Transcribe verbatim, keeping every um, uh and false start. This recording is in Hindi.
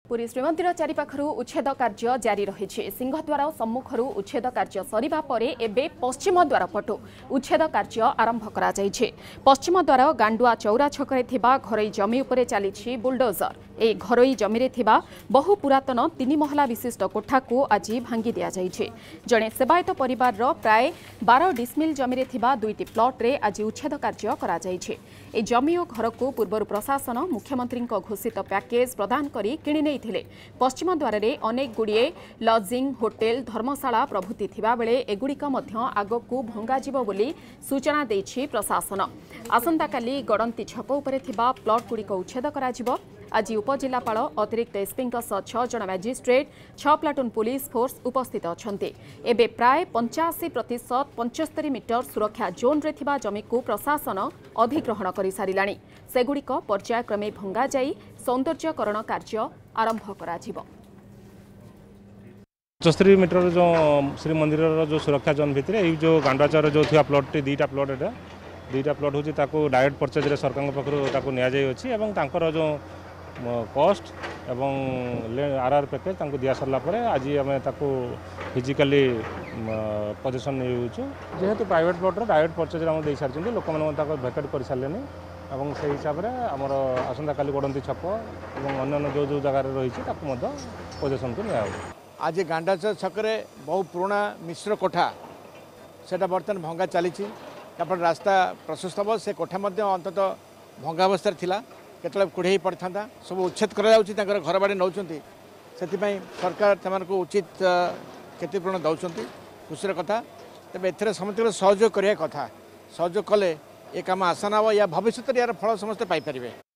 पुरी श्रीमंदिर चारिपाखर उच्छेद कार्य जारी रही सिंहद्वार सम्मुखर उच्छेद कार्य सरिबा परे एबे पश्चिम द्वार पटु उच्छेद कार्य आरंभ करा जाइछे। पश्चिम द्वार गांडुआ चौरा छकरे थिबा घरोई जमी उपरे चली बुलडोजर। ए घरोई जमी रे थिबा बहु पुरातन तीन महला विशिष्ट कोठा को आज भांगी दिया जाइछे। जणे सेवायत परिवार रो प्राय बारह डिसमिल जमी रे थिबा दुईटी प्लॉट रे आज उच्छेद कार्य करा जाइछे। ए जमी और घर को पूर्व प्रशासन मुख्यमंत्री घोषित पैकेज प्रदान करी किणी नै थिले। पश्चिम द्वार रे अनेक गुड़िए लजिंग होटेल धर्मशाला प्रभृति थिबा बेले एगुड़िक मध्य आगकू भंगा जिवो बोली सूचना देछि प्रशासन। आसंता काली गड़ंती छक उपरे थिबा प्लॉट गुड़िक उच्छेद करा जिवो। आज उपजिलापाल अतिरिक्त एसपी छह जन मैजिस्ट्रेट छह प्लाटून पुलिस फोर्स उपस्थित अछंती। एबे प्राय पंचाशी प्रतिशत पंचस्तरी मीटर सुरक्षा जोन रे थिबा जमी को प्रशासन अधिग्रहण कर सारिलाणी। सेगुड़िक पर्यायक्रमे भंगा जाई सौंदर्यकरण कार्य आरंभ कराजिबो। पचस्तरी मीटर जो श्री मंदिर जो सुरक्षा जोन भितर ये जो गांडाचर जो थी प्लॉट दुईटा प्लॉट एटा दुईटा प्लॉट हूँ डायरेक्ट परचेज रे सरकार पाखु नि जो कॉस्ट एवं आर आर पैकेज दिया सरला परे आज आम फिजिकाली पोजिशन नहीं जेहेतु प्राइवेट प्लॉट डायरेक्ट परचेज दे सारी लोक मैंने भैकेट कर सारे और से हिसाब से आमर आसंता काली गड़ंती छक और अन्य जो जो जगार रही पोजिशन को निया आज गांडाचर छकरे बहु पुराना मिश्र कोठा से बर्तमान भंगा चली रास्ता प्रशस्त हम से कोठा अंतत भंगावस्था थिला केतले कुढ़े पड़ता सब उच्छेद कर घर बाड़ी नौ से सरकार को उचित क्षतिपूरण दौरान खुशी कथा तेज ए समस्त सहयोग करने कथा सहयोग कले ये कम आसान हम या भविष्य यार फल समस्ते पाइपर।